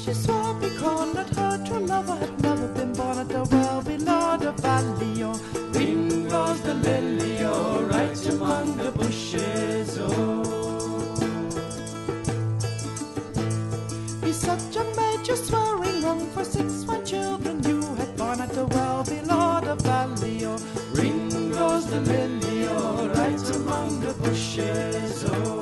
she swore because that her true lover had never been born at the well-beloved valley. Oh, Ringrose the lily, oh, right among the bushes, oh. He's such a major swearing wrong for 6 fine children you had born at the well-beloved valley. Oh, Ringrose the lily, oh, right among the bushes, oh.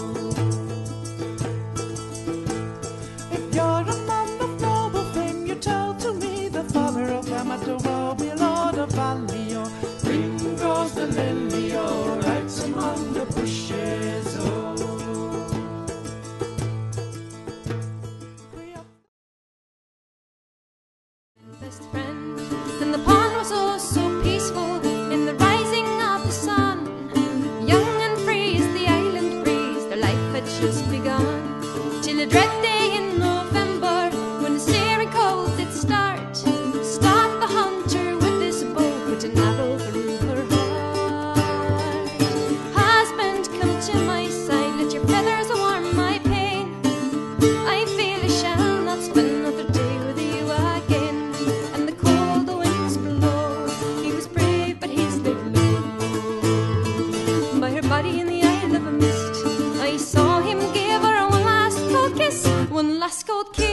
If you're a man of noble fame, you tell to me the father of them at the well-beloved valley. Oh, Ringrose the lily, oh, right among the bushes, oh. Best friend, and the pond was oh so peaceful in the rising of the sun. Young and free as the island breeze, their life had just begun. Till a dread day in November, when the searing cold did start, stopped the hunter with his bow, put an arrow through her heart. Husband, come to my side, let your feathers warm my pain. I feel I shall not spend another day with you again. Body in the isle of a mist, I saw him give her one last cold kiss, one last cold kiss.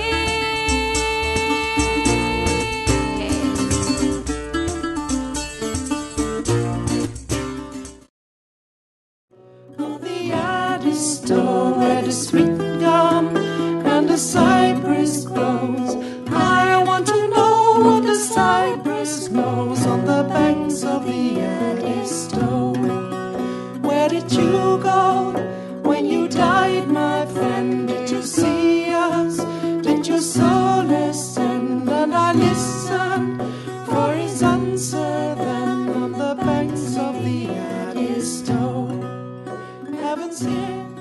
Oh, the edisto, where the sweet gum and the cypress grows. I want to know what the cypress grows on the banks of the edisto. Where did you go when you died, my friend? Did you see us? Did your soul listen? And I listened for his answer then on the banks of the edisto. Heaven's here.